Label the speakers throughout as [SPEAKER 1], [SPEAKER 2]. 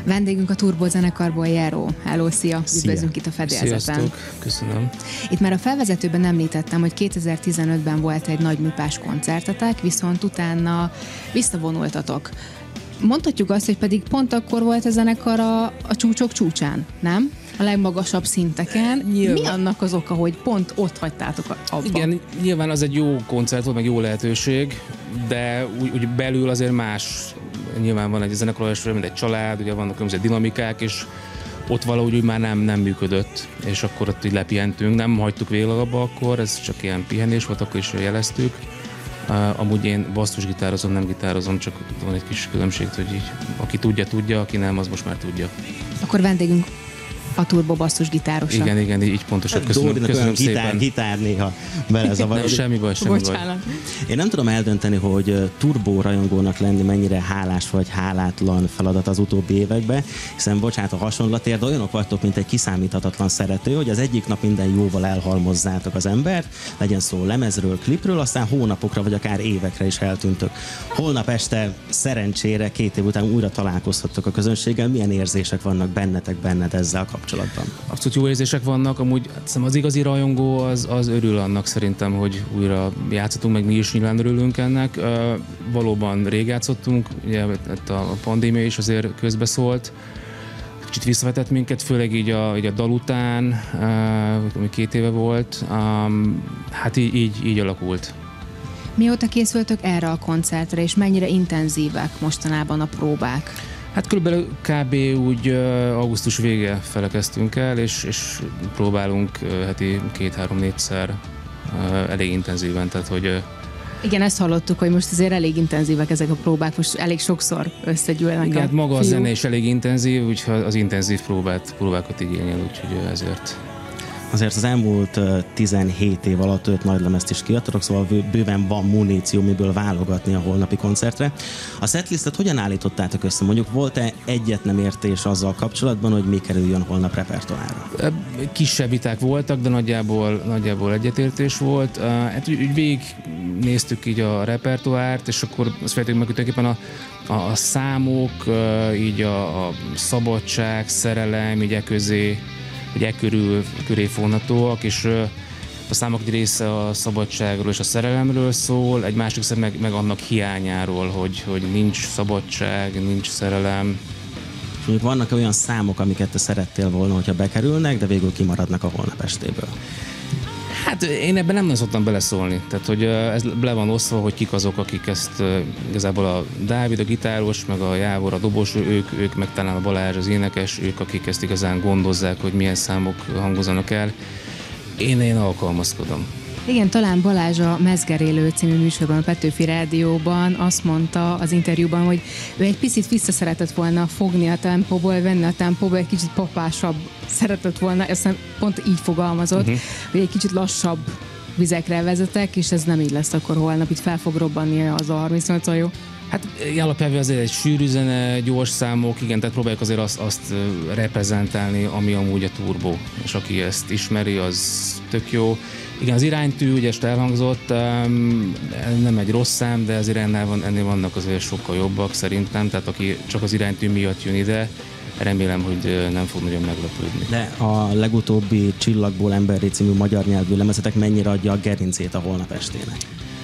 [SPEAKER 1] Vendégünk a Turbo zenekarból Jero. Hello, szia! Üdvözlünk itt a fedélzeten.
[SPEAKER 2] Sziasztok, köszönöm.
[SPEAKER 1] Itt már a felvezetőben említettem, hogy 2015-ben volt egy nagy műpás koncertetek, viszont utána visszavonultatok. Mondhatjuk azt, hogy pedig pont akkor volt a zenekar a csúcsok csúcsán, nem? A legmagasabb szinteken.
[SPEAKER 2] Nyilván.
[SPEAKER 1] Mi annak az oka, hogy pont ott hagytátok abba?
[SPEAKER 2] Igen, nyilván az egy jó koncert volt, meg jó lehetőség, de úgy belül azért más. Nyilván van egy zenekar, mint egy család, ugye vannak különböző dinamikák, és ott valahogy úgy már nem működött, és akkor ott így lepihentünk, nem hagytuk végleg abba akkor, ez csak ilyen pihenés volt, akkor is jeleztük. Amúgy én basszusgitározom, nem gitározom, csak van egy kis különbség, hogy így, aki tudja, aki nem, az most már tudja.
[SPEAKER 1] Akkor vendégünk a turbo basszus gitárosa.
[SPEAKER 2] Igen, így pontosan. Köszönöm szépen.
[SPEAKER 3] Gitár néha belezavarodik.
[SPEAKER 2] Semmi baj.
[SPEAKER 3] Én nem tudom eldönteni, hogy turbo rajongónak lenni mennyire hálás vagy hálátlan feladat az utóbbi években, hiszen bocsánat a hasonlatért, de olyanok vagytok, mint egy kiszámíthatatlan szerető, hogy az egyik nap minden jóval elhalmozzátok az embert, legyen szó lemezről, klipről, aztán hónapokra vagy akár évekre is eltűntök. Holnap este szerencsére 2 év után újra találkozhattok a közönséggel. Milyen érzések vannak benned ezzel kapcsolatban?
[SPEAKER 2] Abszolút jó érzések vannak, amúgy az igazi rajongó az örül annak szerintem, hogy újra játszhatunk, meg mi is nyilván örülünk ennek. Valóban rég játszottunk, ugye a pandémia is azért közbeszólt, kicsit visszavetett minket, főleg így a dal után, ami 2 éve volt, hát így alakult.
[SPEAKER 1] Mióta készültök erre a koncertre, és mennyire intenzívek mostanában a próbák?
[SPEAKER 2] Hát körülbelül kb. Úgy augusztus vége fele kezdtünk el, és próbálunk heti 2-3-4-szer elég intenzíven, tehát hogy...
[SPEAKER 1] Igen, ezt hallottuk, hogy most azért elég intenzívek ezek a próbák, most elég sokszor összegyűlnek.
[SPEAKER 2] Igen, maga a zene is elég intenzív, úgyhogy az intenzív próbákat igényel, úgyhogy ezért...
[SPEAKER 3] Azért az elmúlt 17 év alatt 5 nagylemezt is kiadtatok, szóval bőven van muníció, miből válogatni a holnapi koncertre. A setlistet hogyan állítottátok össze? Mondjuk volt-e egyet nem értés azzal kapcsolatban, hogy mi kerüljön holnap repertoárra?
[SPEAKER 2] Kisebb viták voltak, de nagyjából egyetértés volt. Hát úgy végignéztük így a repertoárt, és akkor azt fejtünk meg, hogy tulajdonképpen a számok, így a szabadság, szerelem, így köré foghatóak, és a számok egy része a szabadságról és a szerelemről szól, egy másik része meg annak hiányáról, hogy nincs szabadság, nincs szerelem.
[SPEAKER 3] És mondjuk vannak olyan számok, amiket te szerettél volna, hogyha bekerülnek, de végül kimaradnak a holnap estéből?
[SPEAKER 2] Hát én ebben nem szoktam beleszólni, tehát hogy ez le van osztva, hogy kik azok, akik ezt igazából a Dávid, a gitáros, meg a Jávor, a dobos, ők meg talán a Balázs, az énekes, ők, akik ezt igazán gondozzák, hogy milyen számok hangozzanak el. Én alkalmazkodom.
[SPEAKER 1] Igen, talán Balázs a Mezgerélő című műsorban, a Petőfi Rádióban azt mondta az interjúban, hogy ő egy picit vissza szeretett volna fogni a tempóból, venni a tempóból, egy kicsit papásabb szeretett volna, aztán pont így fogalmazott, hogy egy kicsit lassabb vizekre vezetek, és ez nem így lesz akkor holnap, itt fel fog robbanni az a 38 jó.
[SPEAKER 2] Hát alapjában azért egy sűrű zene, gyors számok, igen, tehát próbáljuk azért azt reprezentálni, ami amúgy a turbo, és aki ezt ismeri, az tök jó. Igen, az iránytű, ugye ezt elhangzott, nem egy rossz szám, de azért ennél vannak azért sokkal jobbak szerintem, tehát aki csak az iránytű miatt jön ide, remélem, hogy nem fog nagyon meglepődni. De
[SPEAKER 3] a legutóbbi Csillagból emberré című magyar nyelvű lemezetek mennyire adja a gerincét a holnap estének?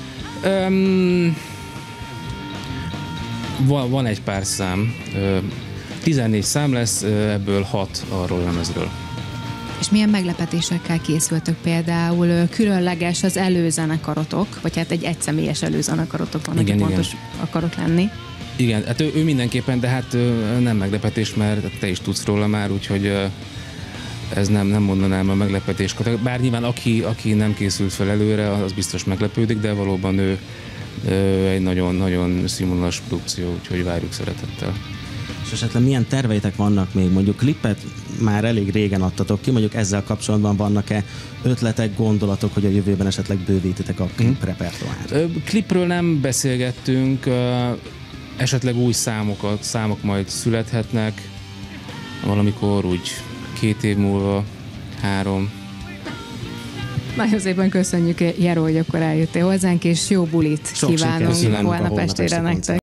[SPEAKER 2] Van egy pár szám. 14 szám lesz, ebből 6 arról a lemezről.
[SPEAKER 1] És milyen meglepetésekkel készültök például? Különleges az előzenekarotok, vagy hát egy egyszemélyes előzenekarotok van, aki pontos akarok lenni.
[SPEAKER 2] Igen, hát ő mindenképpen, de hát nem meglepetés, mert te is tudsz róla már, úgyhogy ez nem mondanám a meglepetés. Bár nyilván aki nem készült fel előre, az biztos meglepődik, de valóban ő egy nagyon-nagyon színvonalas produkció, úgyhogy várjuk szeretettel.
[SPEAKER 3] És esetleg milyen terveitek vannak még? Mondjuk klipet már elég régen adtatok ki, mondjuk ezzel kapcsolatban vannak-e ötletek, gondolatok, hogy a jövőben esetleg bővítitek a klip repertoárt?
[SPEAKER 2] Klipről nem beszélgettünk, esetleg új számok majd születhetnek, valamikor úgy 2 év múlva, 3.
[SPEAKER 1] Nagyon szépen köszönjük, Jero, hogy akkor eljöttél hozzánk, és jó bulit kívánunk holnap estére nektek.